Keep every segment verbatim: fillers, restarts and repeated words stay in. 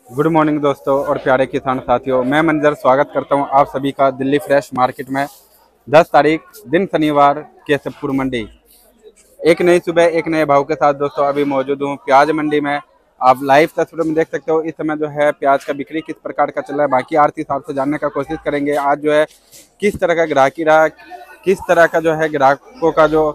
Good morning दोस्तों और प्यारे किसान साथियों, मैं मंजर स्वागत करता हूं आप सभी का दिल्ली फ्रेश मार्केट में। दस तारीख दिन शनिवार केशवपुर मंडी, एक नई सुबह एक नए भाव के साथ दोस्तों अभी मौजूद हूं प्याज मंडी में। आप लाइव तस्वीरों में देख सकते हो इस समय जो है प्याज का बिक्री किस प्रकार का चल रहा है। बाकी आरती साहब से जानने का कोशिश करेंगे आज जो है किस तरह का ग्राहकी रहा, किस तरह का जो है ग्राहकों का जो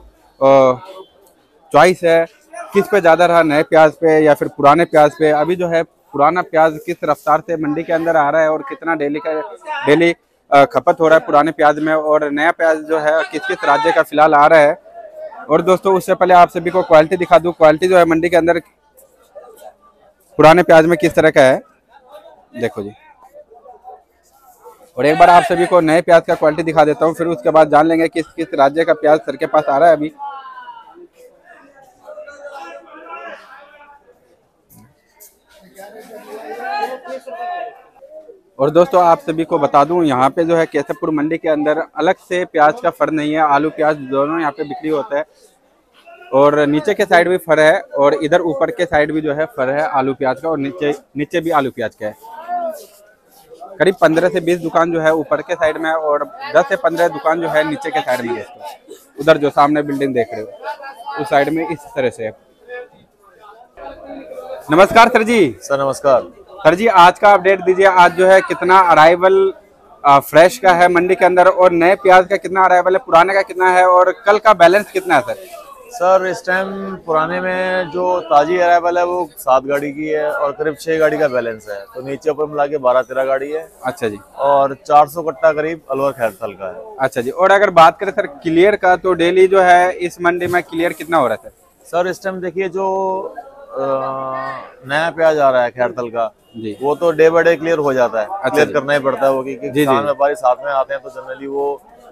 चॉइस है, किस पे ज़्यादा रहा, नए प्याज पे या फिर पुराने प्याज पे। अभी जो है पुराना प्याज किस रफ्तार से मंडी के अंदर आ रहा है और कितना डेली का डेली खपत हो रहा है पुराने प्याज में, और नया प्याज जो है किस किस राज्य का फिलहाल आ रहा है। और दोस्तों उससे पहले आप सभी को क्वालिटी दिखा दूं, क्वालिटी जो है मंडी के अंदर पुराने प्याज में किस तरह का है, देखो जी। और एक बार आप सभी को नए प्याज का क्वालिटी दिखा देता हूँ, फिर उसके बाद जान लेंगे किस किस राज्य का प्याज सर के पास आ रहा है अभी। और दोस्तों आप सभी को बता दूं यहाँ पे जो है केशवपुर मंडी के अंदर अलग से प्याज का फर नहीं है, आलू प्याज दोनों यहाँ पे बिक्री होता है। और नीचे के साइड भी फर है और इधर ऊपर के साइड भी जो है फर है आलू प्याज का, और नीचे नीचे भी आलू प्याज का है। करीब पंद्रह से बीस दुकान जो है ऊपर के साइड में और दस से पंद्रह दुकान जो है नीचे के साइड में दोस्तों। उधर जो सामने बिल्डिंग देख रहे हो उस साइड में इस तरह से। नमस्कार सर जी। सर नमस्कार। सर जी आज का अपडेट दीजिए, आज जो है कितना अराइवल फ्रेश का है मंडी के अंदर, और नए प्याज का कितना अराइवल है, पुराने का कितना है, और कल का बैलेंस कितना है सर? सर इस टाइम पुराने में जो ताजी अराइवल है वो सात गाड़ी की है और करीब छह गाड़ी का बैलेंस है, तो नीचे ऊपर मिला के बारह तेरह गाड़ी है। अच्छा जी। और चार सौ कट्टा करीब अलवर खैरथल का है। अच्छा जी। और अगर बात करें सर क्लियर का, तो डेली जो है इस मंडी में क्लियर कितना हो रहा है सर? सर इस टाइम देखिए जो नया प्याज आ रहा है खैरथल का जी, वो तो डे बाय डे क्लियर हो जाता है। अच्छा क्लियर करना ही पड़ता है वो, क्योंकि किसान व्यापारी साथ में आते हैं तो जनरली वो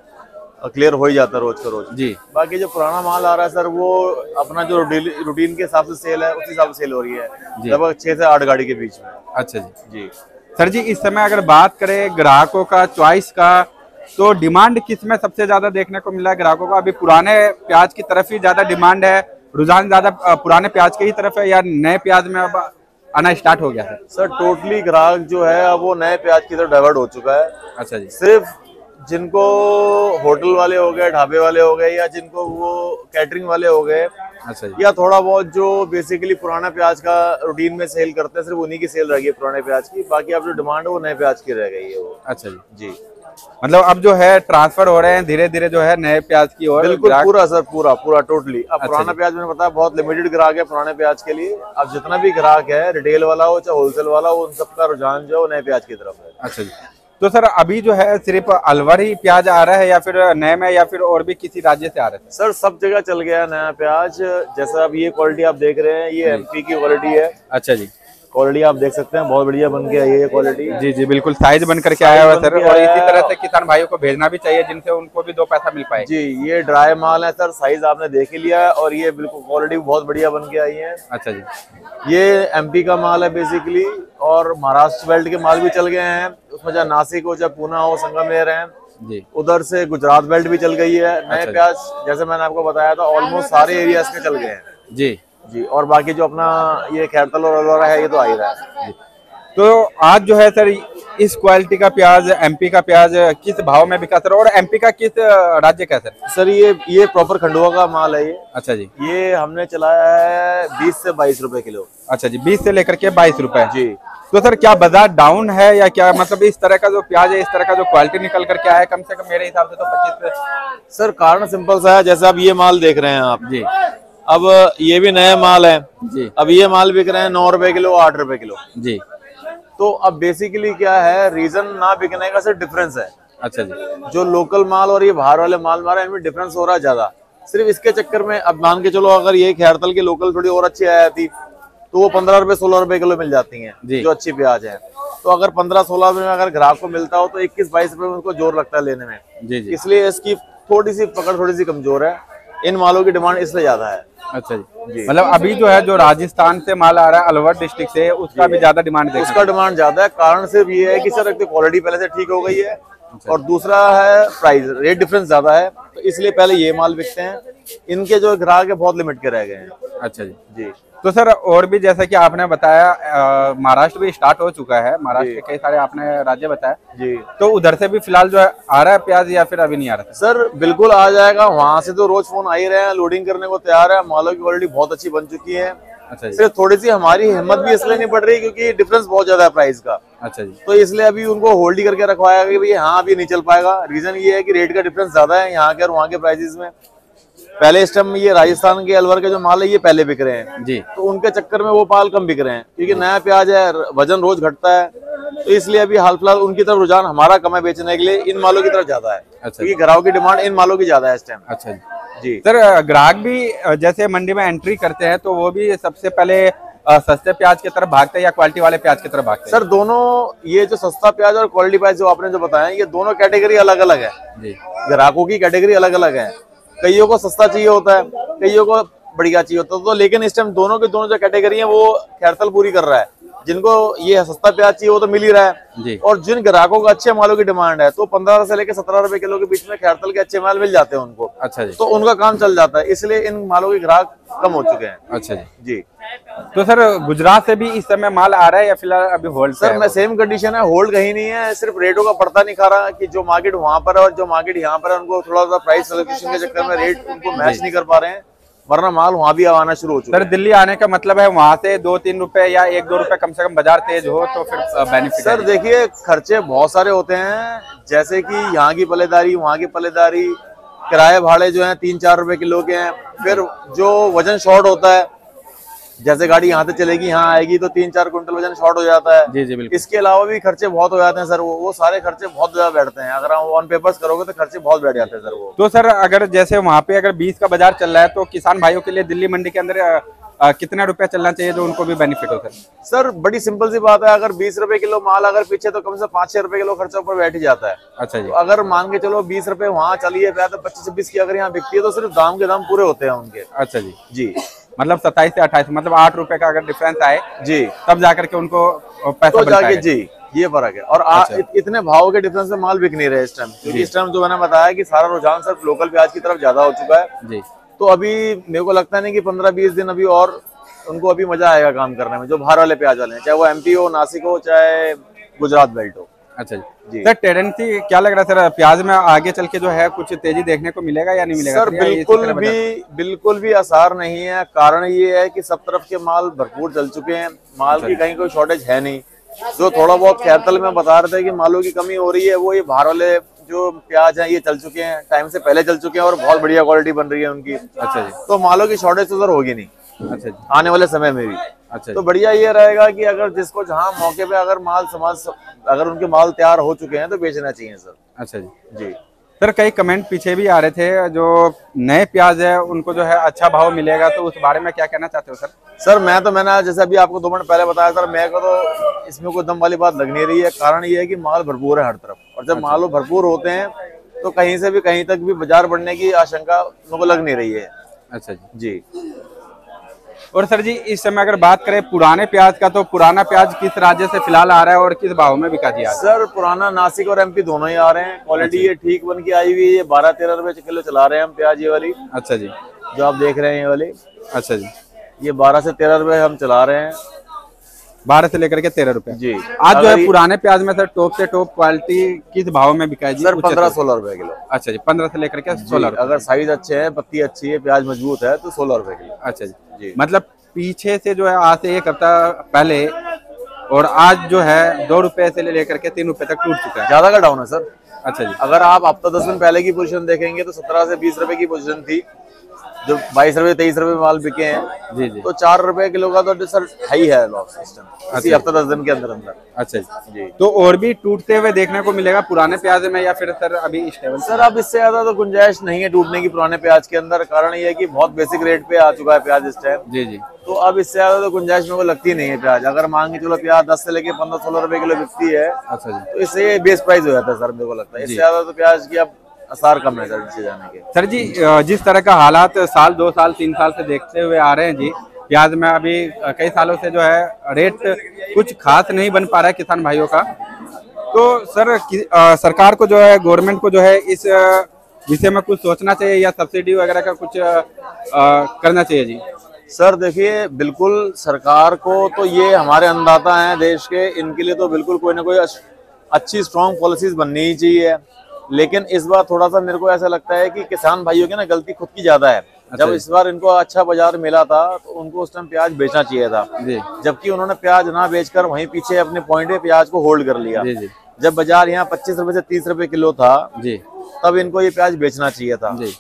क्लियर हो ही जाता है रोज का रोज जी। बाकी जो पुराना माल आ रहा है सर वो अपना जो रूटीन के हिसाब से सेल है उस हिसाब से सेल हो रही है, लगभग छह से आठ गाड़ी के बीच में। अच्छा जी जी। सर जी इस समय अगर बात करें ग्राहकों का चॉइस का, तो डिमांड किस में सबसे ज्यादा देखने को मिला है ग्राहकों का? अभी पुराने प्याज की तरफ ही ज्यादा डिमांड है, रुझान ज्यादा पुराने प्याज के ही तरफ है, या नए प्याज में अब आना स्टार्ट हो गया है? सर टोटली ग्राहक जो है अब वो नए प्याज की तरफ डाइवर्ट हो चुका है। अच्छा जी। सिर्फ जिनको होटल वाले हो गए, ढाबे वाले हो गए, या जिनको वो कैटरिंग वाले हो गए, अच्छा जी, या थोड़ा बहुत जो बेसिकली पुराना प्याज का रूटीन में सेल करते हैं, सिर्फ उन्हीं की सेल रह गई पुराने प्याज की। बाकी अब जो डिमांड है वो नए प्याज की रह गई है वो। अच्छा जी जी। मतलब अब जो है ट्रांसफर हो रहे हैं धीरे धीरे जो है नए प्याज की ओर। बिल्कुल पूरा सर, पूरा पूरा टोटली। अब पुराना प्याज मैंने बताया बहुत लिमिटेड ग्राहक है पुराने प्याज के लिए। अब जितना भी ग्राहक है, रिटेल वाला हो चाहे होलसेल वाला हो, उन सबका रुझान जो है नए प्याज की तरफ है। अच्छा जी। तो सर अभी जो है सिर्फ अलवर ही प्याज आ रहा है या फिर नए में, या फिर और भी किसी राज्य से आ रहे हैं? सर सब जगह चल गया है नया प्याज। जैसा अब ये क्वालिटी आप देख रहे हैं ये एमपी की क्वालिटी है। अच्छा जी। क्वालिटी आप देख सकते हैं बहुत बढ़िया बन के आई है ये क्वालिटी। जी जी बिल्कुल साइज बन करके आया हुआ सर, और इसी तरह से किसान भाइयों को भेजना भी चाहिए जिनसे उनको भी दो पैसा मिल पाए। जी ये ड्राई माल है सर, साइज आपने देख ही लिया है, और ये बिल्कुल क्वालिटी बहुत बढ़िया बन के आई है। अच्छा जी। ये एमपी का माल है बेसिकली, और महाराष्ट्र बेल्ट के माल भी चल गए हैं उसमें, चाहे नासिक हो चाहे पूना हो, संगमेर है जी। उधर से गुजरात बेल्ट भी चल गई है। नए अच्छा प्याज जैसे मैंने आपको बताया था ऑलमोस्ट सारे एरियाज के चल गए हैं जी जी। और बाकी जो अपना ये खैरथल और अलवर है ये तो आ ही रहा है। तो आज जो है सर इस क्वालिटी का प्याज, एमपी का प्याज किस भाव में बिका सर, और एमपी का किस राज्य का सर? सर ये ये प्रॉपर खंडवा का माल है ये। अच्छा जी। ये हमने चलाया है बीस से बाईस रुपए किलो। अच्छा जी, बीस से लेकर के बाईस रुपए जी। तो सर क्या बाजार डाउन है या क्या, मतलब इस तरह का जो प्याज है, इस तरह का जो क्वालिटी निकल करके आया है, कम से कम मेरे हिसाब से तो पच्चीस पे। सर कारण सिंपल सा है, जैसे अब ये माल देख रहे हैं आप जी, अब ये भी नया माल है जी। अब ये माल बिक रहे हैं नौ रुपए किलो, आठ रुपए किलो जी। तो अब बेसिकली क्या है, रीजन ना बिकने का सिर्फ डिफरेंस है। अच्छा जी। जो लोकल माल और ये बाहर वाले माल मारा इनमें डिफरेंस हो रहा है ज्यादा। सिर्फ इसके चक्कर में अब मान के चलो अगर ये खैरथल की लोकल थोड़ी और अच्छी आया थी तो वो पंद्रह रुपए सोलह रुपए किलो मिल जाती हैं जो अच्छी प्याज है। तो अगर पंद्रह सोलह रुपए में अगर ग्राहक को मिलता हो तो इक्कीस बाईस रुपए में उनको जोर लगता है लेने में जी जी। इसलिए इसकी थोड़ी सी पकड़ थोड़ी सी कमजोर है, इन मालों की डिमांड इसलिए ज्यादा है। अच्छा जी, जी। मतलब अभी जो है जो राजस्थान से माल आ रहा है अलवर डिस्ट्रिक्ट से, उसका भी ज्यादा डिमांड है? उसका डिमांड ज्यादा है। कारण सिर्फ ये है कि सर एक तो क्वालिटी पहले से ठीक हो गई है, और दूसरा है प्राइस रेट डिफरेंस ज्यादा है, तो इसलिए पहले ये माल बिकते हैं। इनके जो ग्राहक है बहुत लिमिट के रह गए हैं। अच्छा जी जी। तो सर और भी जैसा कि आपने बताया महाराष्ट्र भी स्टार्ट हो चुका है, महाराष्ट्र के कई सारे आपने राज्य बताया जी, तो उधर से भी फिलहाल जो है आ रहा है प्याज या फिर अभी नहीं आ रहा? सर बिल्कुल आ जाएगा, वहाँ से तो रोज फोन आ ही रहे हैं, लोडिंग करने को तैयार है, मालों की क्वालिटी बहुत अच्छी बन चुकी है। अच्छा, सिर्फ थोड़ी सी हमारी हिम्मत भी इसलिए नहीं पड़ रही क्योंकि डिफरेंस बहुत ज्यादा है प्राइस का। अच्छा जी, तो इसलिए अभी उनको होल्ड ही करके रखवाया कि भाई हाँ अभी नहीं चल पाएगा। रीजन ये है कि रेट का डिफरेंस ज्यादा है यहाँ के और वहाँ के प्राइसेस में। पहले इस टाइम ये राजस्थान के अलवर के जो माल है ये पहले बिक रहे हैं जी, तो उनके चक्कर में वो माल कम बिक रहे हैं क्योंकि नया प्याज है, वजन रोज घटता है, तो इसलिए अभी हाल फिलहाल उनकी तरफ रुझान हमारा कम है बेचने के लिए, इन मालों की तरफ ज्यादा है। अच्छा, क्योंकि ग्राहकों की डिमांड इन मालों की ज्यादा है इस टाइम। अच्छा जी सर, ग्राहक भी जैसे मंडी में एंट्री करते हैं तो वो भी सबसे पहले सस्ते प्याज की तरफ भागते हैं या क्वालिटी वाले प्याज की तरफ भागते हैं? सर दोनों, ये जो सस्ता प्याज और क्वालिटी प्याज जो आपने जो बताया ये दोनों कैटेगरी अलग अलग है जी, ग्राहकों की कैटेगरी अलग अलग है। कईयों को सस्ता चाहिए होता है, कईयों को बढ़िया चाहिए होता है, तो लेकिन इस टाइम दोनों की दोनों जो कैटेगरी है वो खैरतल पूरी कर रहा है। जिनको ये सस्ता प्याज चाहिए वो तो मिल ही रहा है जी, और जिन ग्राहकों को अच्छे मालों की डिमांड है तो पंद्रह से लेकर सत्रह रुपए किलो के बीच में खैरतल के अच्छे माल मिल जाते हैं उनको। अच्छा जी, तो उनका काम चल जाता है, इसलिए इन मालों के ग्राहक कम हो चुके हैं। अच्छा जी जी तो सर गुजरात से भी इस समय माल आ रहा है या फिलहाल अभी होल्ड? सर मैं सेम कंडीशन है, होल्ड कहीं नहीं है, सिर्फ रेटों का पड़ता नहीं खा रहा कि जो मार्केट वहाँ पर है और जो मार्केट यहाँ पर है उनको थोड़ा सा प्राइस एलोकेशन के चक्कर में रेट उनको मैच नहीं कर पा रहे हैं, वरना माल वहाँ भी आना शुरू हो चुका है। सर दिल्ली आने का मतलब है वहाँ से दो तीन रुपए या एक दो रुपए कम से कम बाजार तेज हो तो फिर बेनिफिट? सर देखिए खर्चे बहुत सारे होते हैं, जैसे कि यहाँ की पलेदारी, वहाँ की पलेदारी, किराए भाड़े जो हैं तीन चार रुपए किलो के हैं, फिर जो वजन शॉर्ट होता है, जैसे गाड़ी यहाँ से चलेगी यहाँ आएगी तो तीन चार कुंटल वजन शॉर्ट हो जाता है जी जी बिल्कुल। इसके अलावा भी खर्चे बहुत हो जाते हैं सर, वो वो सारे खर्चे बहुत ज्यादा बैठते हैं, अगर हम ऑन पेपर्स करोगे तो खर्चे बहुत बैठ जाते हैं सर वो। तो सर अगर जैसे वहाँ पे अगर बीस का बाजार चल रहा है तो किसान भाइयों के लिए दिल्ली मंडी के अंदर आ, कितना रुपया चलना चाहिए जो उनको भी बेनिफिट हो सर? सर बड़ी सिंपल सी बात है, अगर बीस रुपए किलो माल अगर पीछे तो कम से पाँच छह रुपए किलो खर्चा ऊपर बैठ ही जाता है। अच्छा जी, तो अगर मान के चलो बीस रुपए वहाँ चलिए तो पच्चीस छब्बीस की अगर यहाँ बिकती है तो सिर्फ दाम के दाम पूरे होते हैं उनके। अच्छा जी जी, मतलब सत्ताईस से अट्ठाईस, मतलब आठ रुपए का अगर डिफरेंस आए जी तब जाकर के उनको पैसा तो जाके जी ये फर्क है। और अच्छा। इत, इतने भाव के डिफरेंस से माल बिक नहीं रहे इस टाइम, क्योंकि इस टाइम जो मैंने बताया कि सारा रुझान सिर्फ लोकल प्याज की तरफ ज्यादा हो चुका है जी, तो अभी मेरे को लगता नहीं कि पंद्रह बीस दिन अभी और उनको अभी मजा आएगा काम करने में, जो बाहर वाले प्याज वाले हैं, चाहे वो एमपी हो, नासिक हो, चाहे गुजरात बेल्ट हो। अच्छा जी सर, टेंडेंसी क्या लग रहा है सर प्याज में आगे चल के जो है कुछ तेजी देखने को मिलेगा या नहीं मिलेगा? सर बिल्कुल भी बिल्कुल भी आसार नहीं है, कारण ये है कि सब तरफ के माल भरपूर चल चुके हैं, माल की कहीं कोई शॉर्टेज है नहीं। जो थोड़ा बहुत खैरतल में बता रहे थे कि मालों की कमी हो रही है, वो ये बाहर वाले जो प्याज हैं ये चल चुके हैं, टाइम से पहले चल चुके हैं और बहुत बढ़िया क्वालिटी बन रही है उनकी। अच्छा जी, तो मालों की शॉर्टेज तो सर होगी नहीं अच्छा जी आने वाले समय में भी। अच्छा तो बढ़िया ये रहेगा कि अगर जिसको जहाँ मौके पे अगर माल समाज अगर उनके माल तैयार हो चुके हैं तो बेचना चाहिए सर। अच्छा जी जी सर, कई कमेंट पीछे भी आ रहे थे, जो नए प्याज है उनको जो है अच्छा भाव मिलेगा, तो उस बारे में क्या कहना चाहते हो सर? सर मैं तो मैंने जैसे अभी आपको दो मिनट पहले बताया सर, मेरे को तो इसमें कोई दम वाली बात लग नहीं रही है, कारण ये है कि माल भरपूर है हर तरफ, और जब अच्छा। माल भरपूर होते हैं तो कहीं से भी कहीं तक भी बाजार बढ़ने की आशंका मेरे को लग नहीं रही है। अच्छा जी जी और सर जी इस समय अगर बात करें पुराने प्याज का, तो पुराना प्याज किस राज्य से फिलहाल आ रहा है और किस भाव में बिका जी? सर पुराना नासिक और एमपी दोनों ही आ रहे हैं, क्वालिटी ये ठीक बन के आई हुई है, बारह तेरह रुपए किलो चला रहे हैं हम प्याज ये वाली। अच्छा जी, जो आप देख रहे हैं ये वाली। अच्छा जी, ये बारह से तेरह रुपए हम चला रहे हैं, बारह से लेकर के तेरह रुपए जी। आज जो है पुराने प्याज में सर टॉप से टॉप क्वालिटी किस भाव में बिका है जी? सर पंद्रह सोलह रुपए किलो। अच्छा जी, पंद्रह से लेकर के सोलह। अगर साइज अच्छे है, पत्ती अच्छी है, प्याज मजबूत है तो सोलह रुपए किलो। अच्छा जी जी, मतलब पीछे से जो है आज से एक हफ्ता पहले और आज जो है दो रुपए से लेकर के तीन रुपए तक टूट चुका है, ज्यादा का डाउन है सर। अच्छा जी, अगर आप हफ्ता दस दिन पहले की पोजीशन देखेंगे तो सत्रह से बीस रुपए की पोजीशन थी, जो बाईस रुपए तेईस रुपए माल बिके हैं जी जी, तो चार रुपए किलो का तो सर हाई है लॉस सिस्टम इसी हफ्ता दस दिन के अंदर अंदर। अच्छा जी, तो और भी टूटते हुए देखने को मिलेगा पुराने प्याज में या फिर सर अभी स्टेबल? सर अब इससे ज्यादा तो गुंजाइश नहीं है टूटने की पुराने प्याज के अंदर, कारण ये है कि बहुत बेसिक रेट पे आ चुका है प्याज इस टाइम जी जी, तो अब इससे ज्यादा तो गुंजाइश मेरे को लगती नहीं है प्याज। अगर मान के चलो प्याज दस से लेके पंद्रह सोलह रुपए किलो बिकती है, अच्छा जी, तो इससे बेस प्राइस हो जाता है सर, मेरे को लगता है इससे ज्यादा तो प्याज की अब आसार कम है सर नीचे जाने के। सर जी जिस तरह का हालात साल दो साल तीन साल से देखते हुए आ रहे हैं जी, प्याज में अभी कई सालों से जो है रेट कुछ खास नहीं बन पा रहा है किसान भाइयों का, तो सर आ, सरकार को जो है गवर्नमेंट को जो है इस विषय में कुछ सोचना चाहिए या सब्सिडी वगैरह का कुछ आ, करना चाहिए जी? सर देखिए, बिल्कुल सरकार को तो ये हमारे अन्नदाता हैं देश के, इनके लिए तो बिल्कुल कोई ना कोई अच्छी स्ट्रॉन्ग पॉलिसीज बननी ही चाहिए। लेकिन इस बार थोड़ा सा मेरे को ऐसा लगता है कि किसान भाइयों की ना गलती खुद की ज्यादा है। अच्छा, जब इस बार इनको अच्छा बाजार मिला था तो उनको उस टाइम प्याज बेचना चाहिए था, जबकि उन्होंने प्याज ना बेचकर वहीं पीछे अपने पॉइंट पे प्याज को होल्ड कर लिया। जी जी। जब बाजार यहाँ पच्चीस रुपए से तीस रुपए किलो था जी, तब इनको ये प्याज बेचना चाहिए था जी।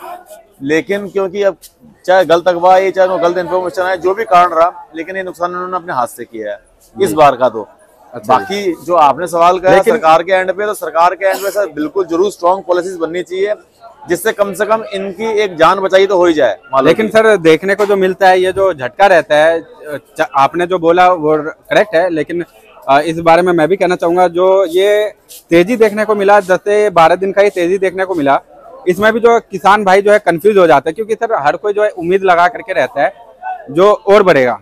लेकिन क्योंकि अब चाहे गलत अगवाई, चाहे गलत इन्फॉर्मेशन है, जो भी कारण रहा, लेकिन ये नुकसान उन्होंने अपने हाथ से किया है इस बार का। तो अच्छा, बाकी जो आपने सवाल किया सरकार के एंड पे, तो सरकार के एंड पे सर बिल्कुल जरूर स्ट्रॉन्ग पॉलिसीज बननी चाहिए, जिससे कम से कम इनकी एक जान बचाई तो हो ही जाए। लेकिन सर देखने को जो मिलता है, ये जो झटका रहता है, आपने जो बोला वो करेक्ट है, लेकिन इस बारे में मैं भी कहना चाहूंगा, जो ये तेजी देखने को मिला, दस से बारह दिन का ही तेजी देखने को मिला, इसमें भी जो किसान भाई जो है कंफ्यूज हो जाता है, क्योंकि सर हर कोई जो है उम्मीद लगा करके रहता है जो और बढ़ेगा,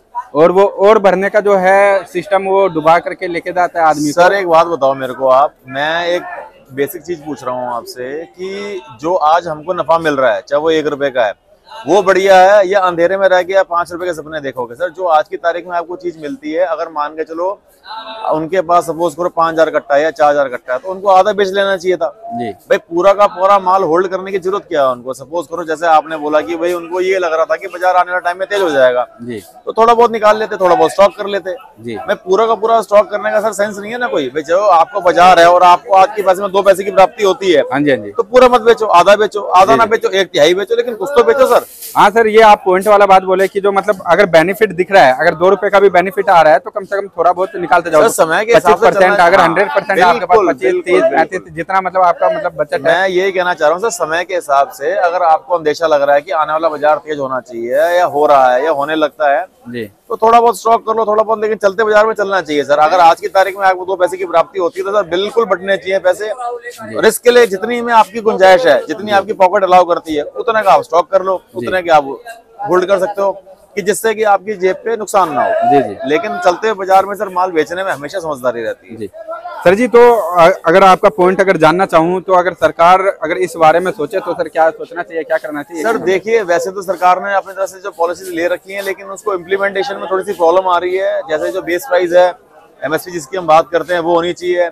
और वो और बढ़ने का जो है सिस्टम वो डुबा करके लेके जाता है आदमी। सर एक बात बताओ मेरे को आप, मैं एक बेसिक चीज पूछ रहा हूँ आपसे कि जो आज हमको नफा मिल रहा है, चाहे वो एक रुपए का है, वो बढ़िया है या अंधेरे में रह गया पांच रुपए के सपने देखोगे? सर जो आज की तारीख में आपको चीज मिलती है, अगर मान के चलो उनके पास सपोज करो पांच हजार कट्टा है या चार हजार कट्टा है, तो उनको आधा बेच लेना चाहिए था जी। भाई पूरा का पूरा माल होल्ड करने की जरूरत क्या है उनको? सपोज करो जैसे आपने बोला कि भाई उनको ये लग रहा था कि बाजार आने वाला टाइम में तेज हो जाएगा जी, तो थोड़ा बहुत निकाल लेते, थोड़ा बहुत स्टॉक कर लेते जी। मैं पूरा का पूरा स्टॉक करने का सर सेंस नहीं है ना कोई। भाई जो आपको बाजार है और आपको आज के पैसे में दो पैसे की प्राप्ति होती है, हाँ जी हाँ जी, तो पूरा मत बेचो, आधा बेचो, आधा ना बेचो, एक तिहाई बेचो, लेकिन कुछ तो बेचो सर। हाँ सर, ये आप पॉइंट वाला बात बोले कि जो मतलब अगर बेनिफिट दिख रहा है, अगर दो रुपए का भी बेनिफिट आ रहा है, तो कम से कम थोड़ा बहुत निकालते जाओ। समय के हिसाब से परसेंट अगर हंड्रेड परसेंट आपके पास पच्चीस तीस पैंतीस जितना मतलब आपका मतलब बचत है। मैं यही कहना चाह रहा हूँ सर, समय के हिसाब से अगर आपको अंदेशा लग रहा है कि आने वाला बाजार तेज होना चाहिए या हो रहा है या होने लगता है जी, तो थोड़ा बहुत स्टॉक कर लो, थोड़ा बहुत, लेकिन चलते बाजार में चलना चाहिए सर। अगर आज की तारीख में आपको दो पैसे की प्राप्ति होती है तो सर बिल्कुल बटने चाहिए पैसे। रिस्क के लिए जितनी में आपकी गुंजाइश है, जितनी आपकी पॉकेट अलाउ करती है, उतने का आप स्टॉक कर लो, उतने के आप होल्ड कर सकते हो, कि जिससे कि आपकी जेब पे नुकसान ना हो जी जी। लेकिन चलते बाजार में सर माल बेचने में हमेशा समझदारी रहती है जी। सर जी, तो अगर आपका पॉइंट अगर जानना चाहूँ तो अगर सरकार अगर इस बारे में सोचे तो सर क्या सोचना चाहिए, क्या करना चाहिए? सर देखिए, वैसे तो सरकार ने अपनी तरफ से जो पॉलिसीज ले रखी है, लेकिन उसको इम्प्लीमेंटेशन में थोड़ी सी प्रॉब्लम आ रही है। जैसे जो बेस प्राइस है, एमएसपी जिसकी हम बात करते हैं, वो होनी चाहिए।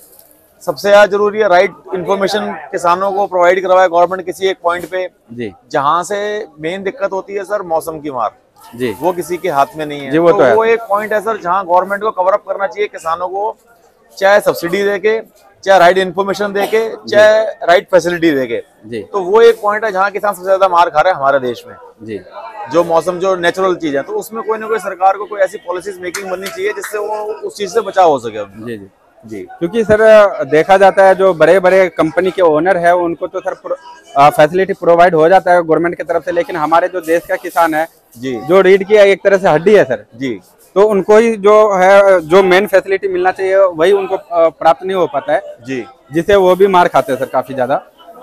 सबसे ज्यादा जरूरी है राइट इन्फॉर्मेशन किसानों को प्रोवाइड करवाए गवर्नमेंट किसी एक पॉइंट पे जी। जहाँ से मेन दिक्कत होती है सर मौसम की मार जी, वो किसी के हाथ में नहीं है जी। वो तो, तो है। वो एक पॉइंट है सर जहाँ गवर्नमेंट को कवर अप करना चाहिए किसानों को, चाहे सब्सिडी देके, चाहे राइट इन्फॉर्मेशन देके, चाहे राइट फैसिलिटी देके जी। तो वो एक पॉइंट है जहाँ किसान सबसे ज्यादा मार खा रहा है हमारे देश में जी। जो मौसम जो नेचुरल चीज है, तो उसमें कोई ना कोई सरकार को कोई ऐसी पॉलिसीज मेकिंग बननी चाहिए जिससे वो उस चीज से बचाव हो सके जी जी जी। क्योंकि सर देखा जाता है जो बड़े बड़े कंपनी के ओनर है उनको तो सर फैसिलिटी प्रोवाइड हो जाता है गवर्नमेंट की तरफ से, लेकिन हमारे जो देश का किसान है जी, जो रीढ़ की एक तरह से हड्डी है सर जी, तो उनको ही जो है जो मेन फैसिलिटी मिलना चाहिए वही उनको प्राप्त नहीं हो पाता है जी, जिससे वो भी मार खाते हैं सर काफी ज्यादा।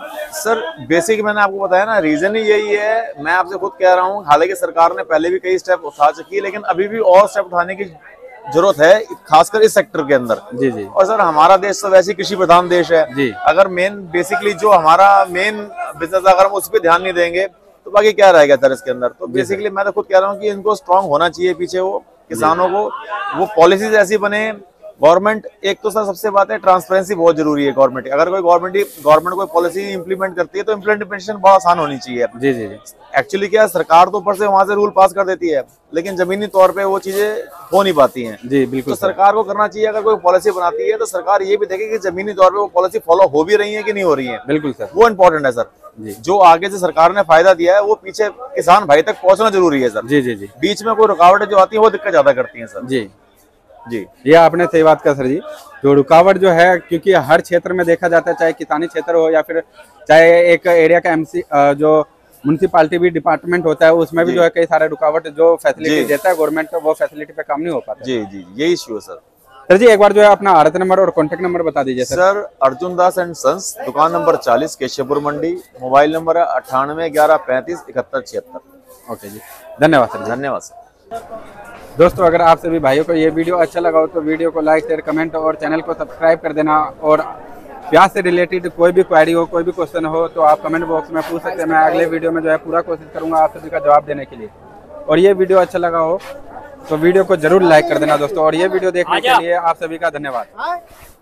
सर बेसिक मैंने आपको बताया ना, रीजन ही यही है। मैं आपसे खुद कह रहा हूँ, हालांकि सरकार ने पहले भी कई स्टेप उठा चुकी है, लेकिन अभी भी और स्टेप उठाने की जरूरत है, खासकर इस सेक्टर के अंदर जी जी। और सर हमारा देश तो वैसे कृषि प्रधान देश है जी। अगर मेन बेसिकली जो हमारा मेन बिजनेस अगर हम उस पर ध्यान नहीं देंगे तो बाकी क्या रहेगा सर इसके अंदर। तो बेसिकली मैं तो खुद कह रहा हूँ कि इनको स्ट्रांग होना चाहिए पीछे, वो किसानों को वो पॉलिसीज ऐसी बने। गवर्नमेंट एक तो सर सबसे बात है ट्रांसपेरेंसी बहुत जरूरी है गवर्नमेंट। अगर कोई गवर्नमेंट गवर्नमेंट कोई पॉलिसी इंप्लीमेंट करती है तो इम्प्लीमेंटेशन बहुत आसान होनी चाहिए जी जी जी। एक्चुअली क्या सरकार तो ऊपर से वहां से रूल पास कर देती है, लेकिन जमीनी तौर पे वो चीजें हो नहीं पाती हैं जी बिल्कुल। तो सरकार को करना चाहिए, अगर कोई पॉलिसी बनाती है तो सरकार ये भी देखे कि जमीनी तौर पे वो पॉलिसी फॉलो हो भी रही है कि नहीं हो रही है। बिल्कुल सर, वो इम्पोर्टेंट है सर जी। जो आगे से सरकार ने फायदा दिया है वो पीछे किसान भाई तक पहुंचना जरूरी है सर जी जी जी। बीच में कोई रुकावटें जो आती है वो दिक्कत ज्यादा करती है सर जी जी। ये आपने सही बात कहा सर जी। जो रुकावट जो है, क्योंकि हर क्षेत्र में देखा जाता है, चाहे किसानी क्षेत्र हो या फिर चाहे एक एरिया का एमसी जो म्युनिसिपालिटी भी डिपार्टमेंट होता है, उसमें भी जो है कई सारे रुकावट जो फैसिलिटी देता है गवर्नमेंट, तो वो फैसिलिटी पे काम नहीं हो पाता जी जी। यही इश्यू है सर। सर जी एक बार जो है अपना आरती नंबर और कॉन्टेक्ट नंबर बता दीजिए sir. Sir Arjun Das and sons, दुकान नंबर चालीस, केशवपुर मंडी। मोबाइल नंबर है अट्ठानवे ग्यारह पैंतीस इकहत्तर छिहत्तर। ओके जी, धन्यवाद सर। धन्यवाद सर। दोस्तों अगर आप सभी भाइयों को ये वीडियो अच्छा लगा हो तो वीडियो को लाइक शेयर कमेंट और चैनल को सब्सक्राइब कर देना। और प्याज से रिलेटेड कोई भी क्वेरी हो, कोई भी क्वेश्चन हो तो आप कमेंट बॉक्स में पूछ सकते हैं। मैं अगले वीडियो में जो है पूरा कोशिश करूंगा आप सभी का जवाब देने के लिए। और ये वीडियो अच्छा लगा हो तो वीडियो को जरूर लाइक कर देना दोस्तों। और ये वीडियो देखने के लिए आप सभी का धन्यवाद।